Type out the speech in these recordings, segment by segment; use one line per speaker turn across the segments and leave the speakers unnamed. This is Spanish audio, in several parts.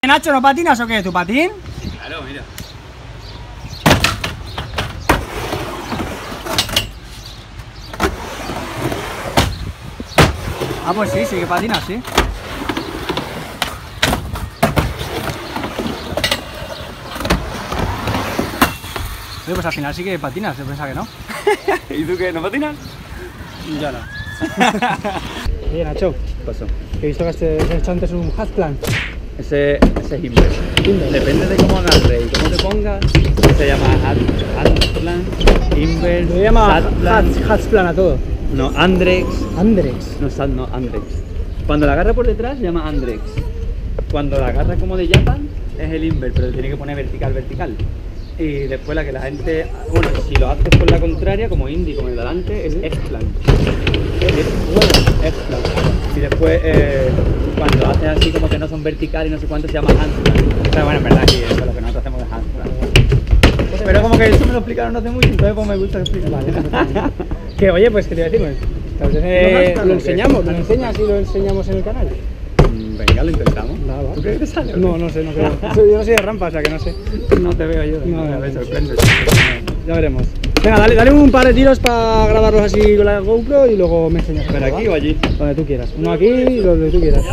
Nacho, ¿no patinas o qué? ¿Tu patín?
Sí, claro, mira.
Ah, pues sí, sí que patinas, sí. Oye, pues al final sí que patinas, yo pensaba que no.
¿Y tú qué? ¿No patinas?
Ya no. Oye, Nacho,
¿Qué pasó?
que he visto que has hecho antes un hatplan.
Ese es inver. Depende de cómo agarre y cómo te pongas, se llama hatplan, inver,
Se llama
satplan.
hatplan a todo.
No, Andrex.
Andrex.
No, Andrex. Cuando la agarra por detrás se llama Andrex. Cuando la agarra como de Japan es el inver, pero tiene que poner vertical. Y después la que la gente, bueno, si lo haces por la contraria, como indie, como el de delante, es X-plan. X-plan. Y después cuando haces así como que no son verticales y no sé cuánto, se llama handplan. Pero bueno, en verdad aquí eso es lo que nosotros hacemos de handplan. Pero como que eso me lo explicaron no hace mucho, entonces pues me gusta que expliquen.
Vale. Que oye, pues que te voy a decir, pues, lo enseñamos, lo enseñas y lo enseñamos en el canal.
Venga, lo intentamos.
Nada, va.
¿Tú crees que te sale?
No, no sé, no creo. Yo no soy de rampa, o sea que no sé.
No te veo yo.
No,
a ver,
no.
sorprende.
Ya veremos. Venga, dale un par de tiros para grabarlos así con la GoPro y luego me enseñas.
¿Pero aquí o allí?
Donde tú quieras. Uno aquí y donde tú quieras.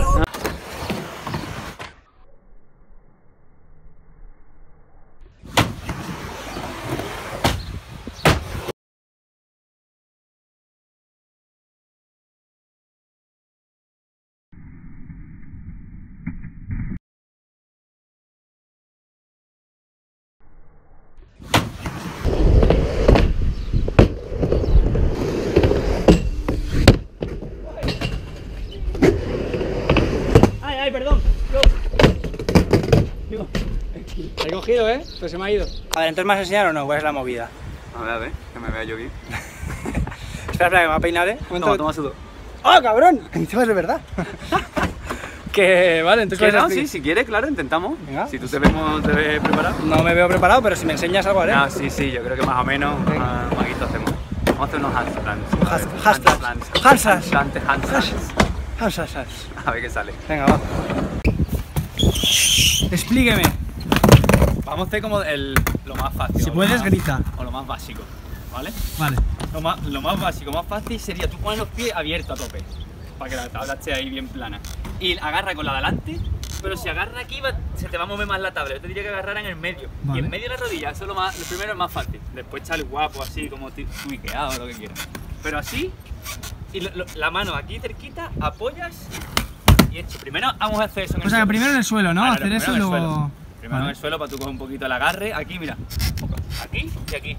Ay, perdón. He cogido, pues se me ha ido. A ver, entonces me vas a enseñar o no, ¿cuál es la movida?
A ver, que me vea yo bien.
Espera, que me va a peinar,
Toma sudo.
¡Oh, cabrón! Encima es de verdad. Que vale, entonces
Que
¿cuál es
no,
el
sí, si quieres, claro, intentamos.
Venga.
Si tú te ves preparado.
No me veo preparado, pero si me enseñas algo haré.
Ah, sí, yo creo que más o menos aquí lo hacemos. Vamos a hacer unos handstands.
Handstands.
A ver qué sale.
Venga, va. Explíqueme.
Vamos a hacer como lo más fácil.
Si puedes, grita.
O lo más básico, ¿vale?
Vale.
Lo más básico, más fácil sería tú poner los pies abiertos a tope. Para que la tabla esté ahí bien plana. Y agarra con la de adelante, pero si agarra aquí se te va a mover más la tabla. Yo te diría que agarrara en el medio.
Vale.
Y en medio de la rodilla, eso es lo primero es más fácil. Después echar el guapo así, como tuiqueado o lo que quieras. Pero así, y la mano aquí cerquita, apoyas y hecho. Primero vamos a hacer eso en el suelo.
Primero en el suelo, ¿no?
Claro,
Hacer eso y luego...
Primero en el suelo para tú coger un poquito el agarre. Aquí, mira. Aquí y aquí.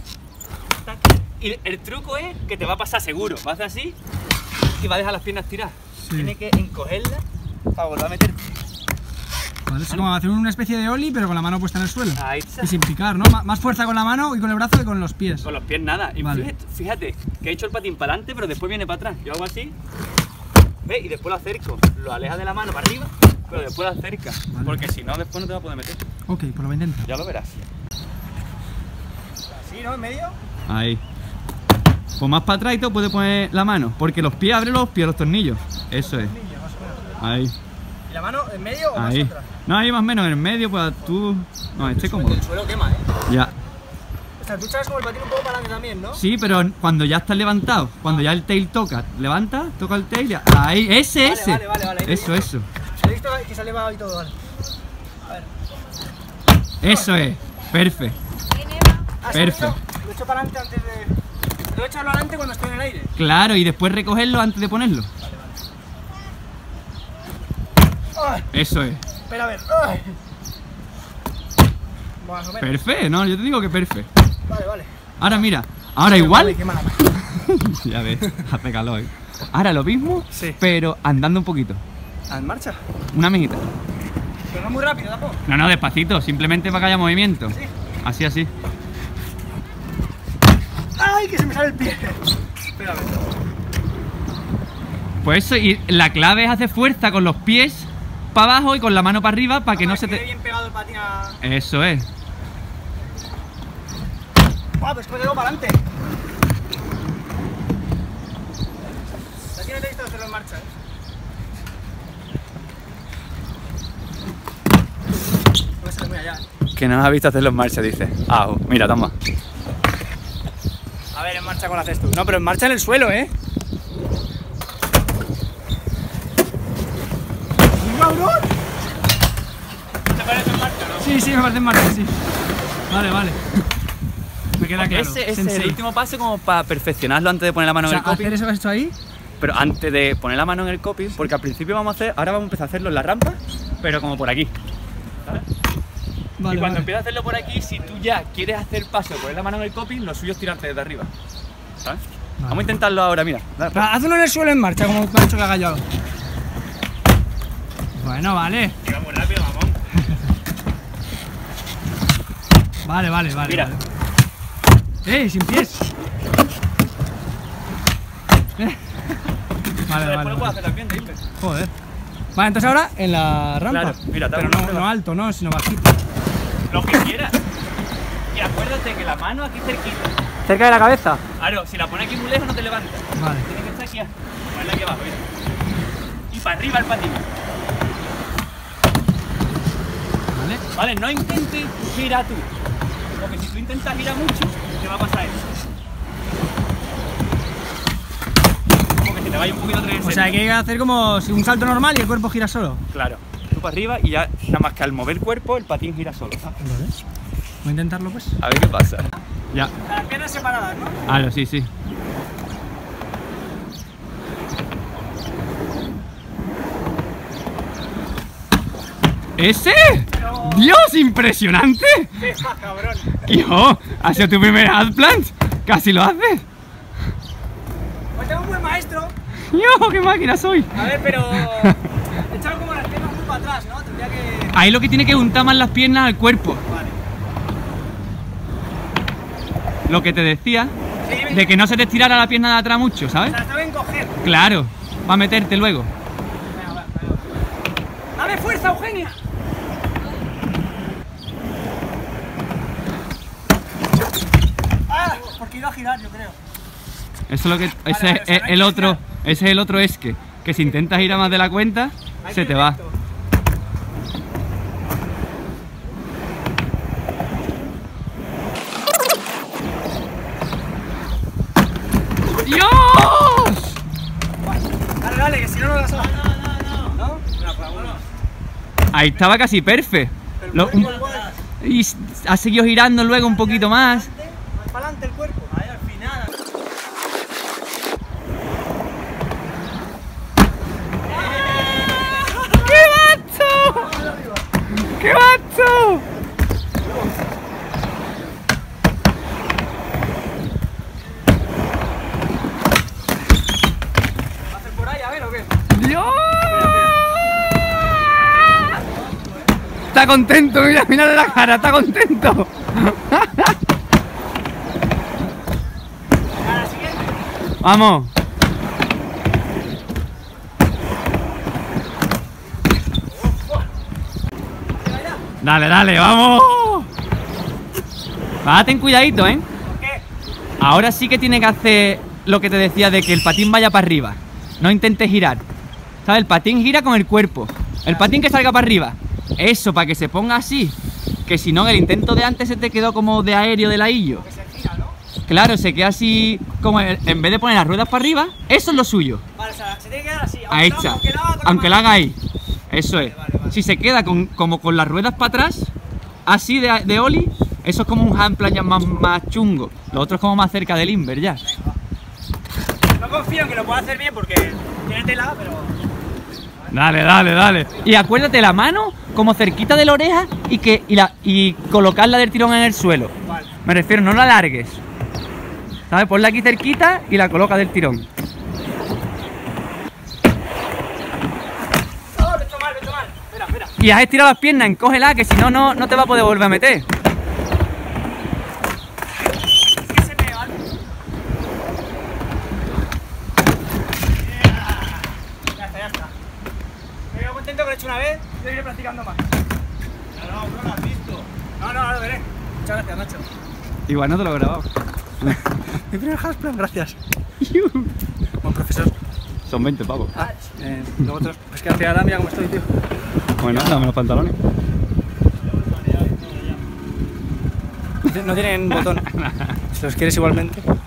Y el truco es que te va a pasar seguro. Vas a hacer así y vas a dejar las piernas tiradas.
Sí.
Tienes que encogerlas para volver a meterte.
Vale, es como hacer una especie de ollie, pero con la mano puesta en el suelo.
Ahí está.
Y sin picar, ¿no? Más fuerza con la mano y con el brazo que con los pies.
Con los pies nada. Y
vale.
fíjate que he hecho el patín para adelante, pero después viene para atrás. Yo hago así, ¿ves? Y después lo acerco. Lo alejas de la mano para arriba, pero después lo acercas.
Vale.
Porque si no, después no te va a poder meter.
Ok, pues lo voy a intentar.
Ya lo verás.
¿Así, no? ¿En medio?
Ahí. Pues más para atrás y todo puedes poner la mano. Porque los pies, abre los pies, los tornillos. Eso es. Ahí.
¿Y la mano en medio o más
Ahí.
atrás?
No, ahí más o menos en el medio, pues tú. No, esté cómodo.
El suelo quema,
Ya.
O sea, tú echas como el patín un poco para adelante también, ¿no?
Sí, pero cuando ya estás levantado, cuando ya el tail toca, levanta, toca el tail. Ahí, ese.
Vale.
Eso.
He visto que se ha elevado y todo, vale. A ver.
Eso es. Perfecto. Perfecto.
Lo he hecho para adelante antes de... Lo he echado adelante cuando estoy en el aire.
Claro, y después recogerlo antes de ponerlo.
Ay,
Eso es.
espera, a ver. Ay. Más o menos.
Perfecto, no, yo te digo que perfecto.
Vale.
Ahora mira, ahora igual.
Vale, qué mala mano.
Ya ves, hace calor. Ahora lo mismo,
Sí.
pero andando un poquito.
¿En marcha?
Una mijita.
Pero no muy rápido tampoco.
No, despacito, simplemente para que haya movimiento.
¿Sí?
Así.
¡Ay, que se me sale el pie! Espera, a ver.
Pues eso, y la clave es hacer fuerza con los pies para abajo y con la mano para arriba para que no se
quede
te...
bien pegado el patín a...
Eso es.
¡Ah, pues luego para adelante! La tienes visto hacerlo en marcha,
Que no nos ha visto hacerlo en marcha, dice. Ah, mira, toma.
A ver, en marcha, ¿cómo lo haces tú? No, pero en marcha en el suelo, ¿eh? ¡Cabrón! ¿Te parece en marcha, no? Sí, me parece en marcha, sí. Vale. Me queda claro.
Ese es el último paso como para perfeccionarlo antes de poner la mano en el coping.
¿Hacer eso que has hecho ahí?
Pero antes de poner la mano en el coping, porque al principio ahora vamos a empezar a hacerlo en la rampa, pero como por aquí. ¿Sabes?
Vale,
y cuando empiezas a hacerlo por aquí, si tú ya quieres hacer paso, poner la mano en el coping, lo suyo es tirarte desde arriba. ¿Sabes? Vale. Vamos a intentarlo ahora, mira.
Hazlo en el suelo en marcha, como te he dicho que haga yo algo. Bueno, vale.
Iba muy rápido, mamón.
Vale.
Mira.
Sin pies. Vale.
Después lo puedo hacer también, de Inver.
Joder. Vale, entonces ahora en la rampa.
Claro, mira,
pero no alto, no, sino bajito.
Lo que quieras. Y acuérdate que la mano aquí cerquita.
¿Cerca de la cabeza?
Claro, si la pones aquí muy lejos no te levantas.
Vale.
Tiene que estar aquí, ponerla aquí abajo, mira. Y para arriba el patín. Vale, no intentes girar tú. Porque si tú intentas girar mucho, te va a pasar eso. Como que se te vaya un poquito a traer.
O sea, hay que hacer como si un salto normal y el cuerpo gira solo.
Claro. Tú para arriba y ya, nada más que al mover el cuerpo, el patín gira solo. ¿Sabes?
Vale. Voy a intentarlo, pues.
A ver qué pasa. Ya.
Las piernas separadas, ¿no?
Ah, sí. ¿Ese? ¡Dios, impresionante!
Cabrón.
Hijo, ¿has sido tu primer handplant? Casi lo haces.
Pues tengo un buen maestro.
¡Yo, qué máquina soy!
A ver, pero... he echado como las piernas muy para atrás, ¿no? Tendría que...
Ahí lo que tiene que untar más las piernas al cuerpo.
Vale.
Lo que te decía,
Sí,
de que no se te estirara la pierna de atrás mucho, ¿sabes?
o sea, está bien coger.
Claro, va a meterte luego.
Venga. ¡Dame fuerza, Eugenia! ¡Ah! Porque iba a girar, yo creo.
Eso es lo que. Ese
Vale,
es el otro. Ese es el otro esque. Que si intentas ir a más de la cuenta, se te va. ¡Dios!
Dale, que si no vas a... ¿No? Vámonos.
Ahí estaba casi perfecto. Y ha seguido girando luego un poquito más.
Más para adelante el cuerpo. Ahí al final.
¡Qué macho! ¡Qué macho!
¿Va a hacer por ahí a ver o qué?
¡Dios! Está contento, mira la cara, está contento.
A la siguiente.
Vamos. Dale, vamos. Va, ten cuidadito, ¿eh?
¿Por qué?
Ahora sí que tiene que hacer lo que te decía de que el patín vaya para arriba. No intentes girar. ¿Sabes? El patín gira con el cuerpo. El patín que salga para arriba. Eso, para que se ponga así. Que si no, el intento de antes se te quedó como de aéreo de ladillo.
Que se gira, ¿no?
Claro, se queda así, como en vez de poner las ruedas para arriba, eso es lo suyo.
Vale, o sea, se tiene que quedar así.
Ahí está. Aunque la haga ahí. Eso es.
Vale.
Si se queda como con las ruedas para atrás, así de ollie, eso es como un handplant ya más chungo. Lo otro es como más cerca del inver ya.
No confío en que lo pueda hacer bien porque tiene tela, pero...
Dale. Y acuérdate la mano como cerquita de la oreja y colocarla del tirón en el suelo.
Vale.
Me refiero, no la largues. ¿Sabes? Ponla aquí cerquita y la coloca del tirón.
No, lo he hecho mal. Espera.
Y has estirado las piernas, encógela, que si no, no te va a poder volver a meter.
Es que se me va. Ya está. Me quedo contento que lo he hecho una vez y lo iré practicando más. No lo has visto. No, lo veré. Muchas gracias, Nacho.
Igual no te lo he grabado.
Mi primer handplant, gracias. Buen profesor.
Son 20 pavos.
Luego otros. Es que al final mira cómo estoy, tío.
Bueno, dame los pantalones.
No tienen botón. Si los quieres igualmente.